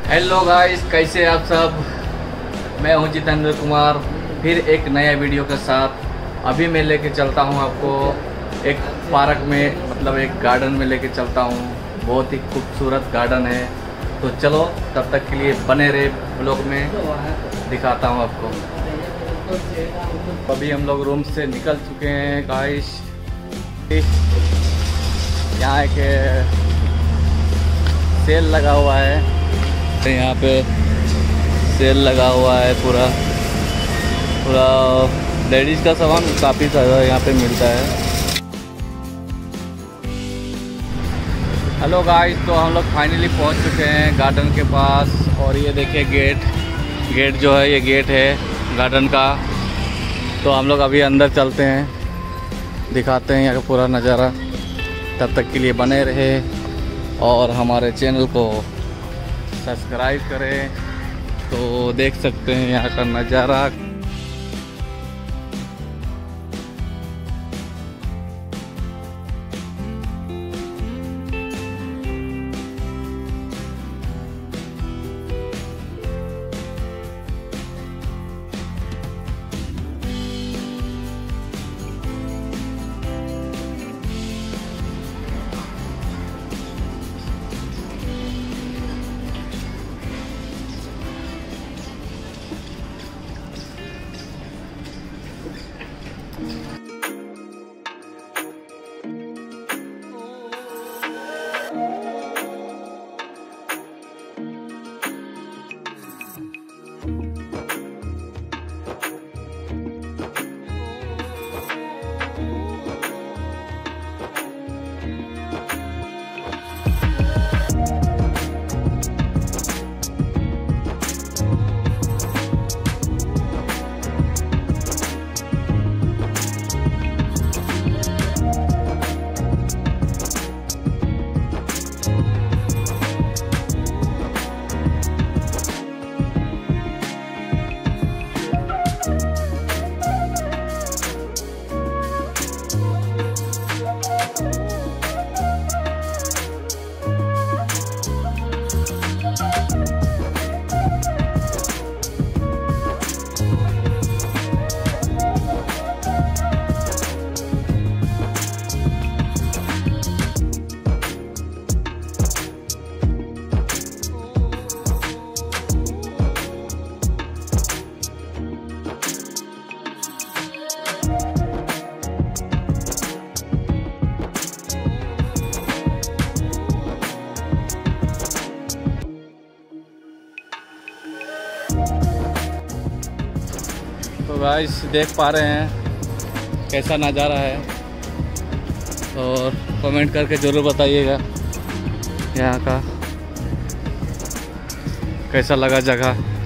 Hello guys, कैसे आप सब। मैं हूं जितेंद्र कुमार, फिर एक नया वीडियो के साथ। अभी मैं लेके चलता हूं आपको एक पार्क में, मतलब एक गार्डन में लेके चलता हूं। बहुत ही खूबसूरत गार्डन है, तो चलो तब तक के लिए बने रहे ब्लॉग में, दिखाता हूं आपको। अभी हम लोग रूम से निकल चुके हैं गाइस। यहाँ एक सेल लगा हुआ है, यहाँ पे सेल लगा हुआ है पूरा लेडीज़ का सामान काफ़ी सारा यहाँ पे मिलता है। हेलो गाइस, तो हम लोग फाइनली पहुँच चुके हैं गार्डन के पास। और ये देखिए गेट जो है, ये गेट है गार्डन का। तो हम लोग अभी अंदर चलते हैं, दिखाते हैं यहाँ का पूरा नज़ारा। तब तक के लिए बने रहे और हमारे चैनल को सब्सक्राइब करें, तो देख सकते हैं यहाँ का नज़ारा। तो गाइस देख पा रहे हैं कैसा नज़ारा है, और कमेंट करके ज़रूर बताइएगा यहाँ का कैसा लगा जगह।